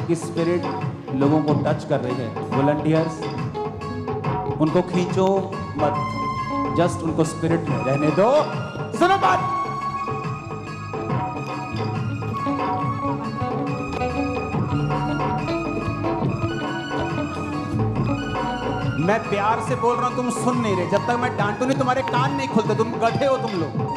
की स्पिरिट लोगों को टच कर रही है। वॉलंटियर्स, उनको खींचो मत, जस्ट उनको स्पिरिट में रहने दो। सुनो बात, मैं प्यार से बोल रहा हूं, तुम सुन नहीं रहे। जब तक मैं डांटू नहीं तुम्हारे कान नहीं खुलते। तुम गधे हो तुम लोग।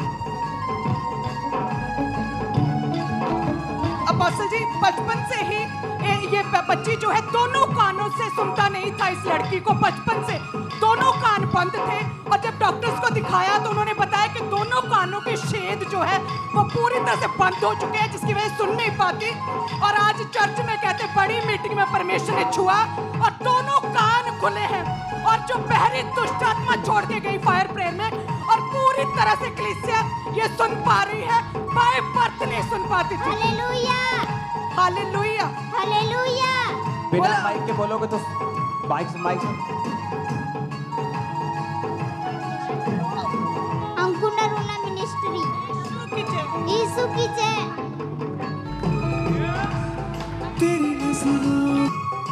अपोस्टल जी, बचपन से ही ये बच्ची जो है दोनों कानों से सुनता नहीं था। इस लड़की को बचपन से दोनों कान बंद थे और जब डॉक्टर्स को दिखाया तो उन्होंने बताया कि दोनों कानों के छेद जो है वो पूरी तरह से बंद हो चुके हैं, जिसकी वजह से सुन नहीं पाती। और आज चर्च में कहते बड़ी मीटिंग में परमेश्वर ने छुआ और दोनों कान खुले हैं और जो बहरी दुष्ट आत्मा छोड़ के गई फायर प्रेयर में, और पूरी तरह से कलीसिया ये सुन पा रही है। बाय बर्थ नहीं सुन पाती थी। Hallelujah, hallelujah, hallelujah. बिना माइक के बोलोगे तो माइक से अंकुना रूना मिनिस्ट्री यीशु की जय। तेरी नज़रों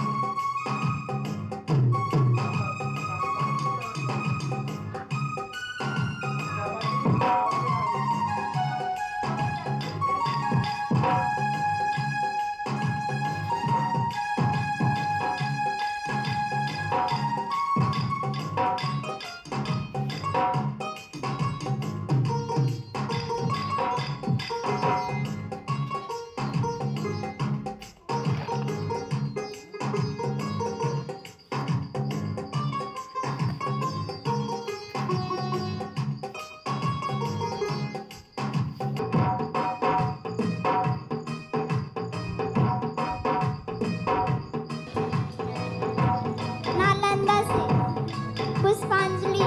नालंदा से पुष्पांजलि।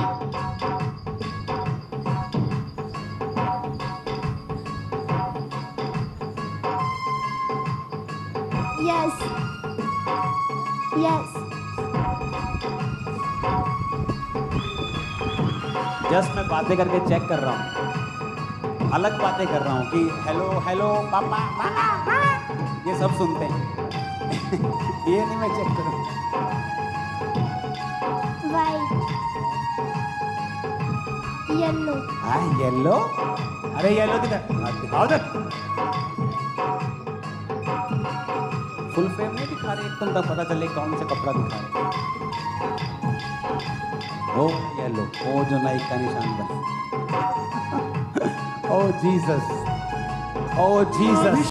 Yes yes. जस्ट मैं बातें करके चेक कर रहा हूँ, अलग बातें कर रहा हूँ कि हेलो हेलो पापा पापा, ये सब सुनते हैं। ये नहीं मैं चेक करूँ। White, yellow. हाँ येलो, अरे येलो दिखाओ उधर। फुल फ्रेम नहीं दिखा रहे एकदम, तब पता चले कौन सा कपड़ा दिखा रहे। ओ येलो, ओ जो नाइक का निशान बना। O Jesus, O Jesus.